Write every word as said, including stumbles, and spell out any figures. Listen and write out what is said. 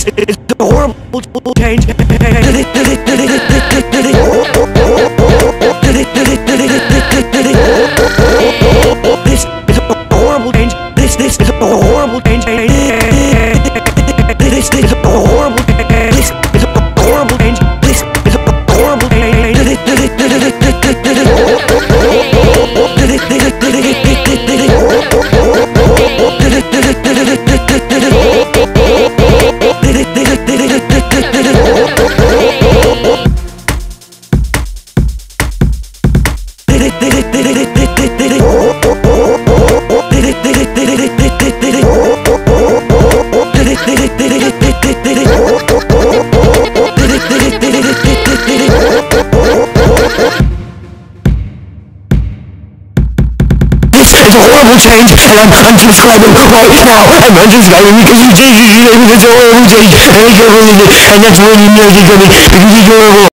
is a horrible change. This is a horrible change. This this is a horrible change. This is a horrible change. This is a horrible change. This is a horrible change. It's a horrible change, and I'm unsubscribing right now. I'm unsubscribing because you did it. It's a horrible change, and I can't believe it. And that's really, really funny because it's horrible.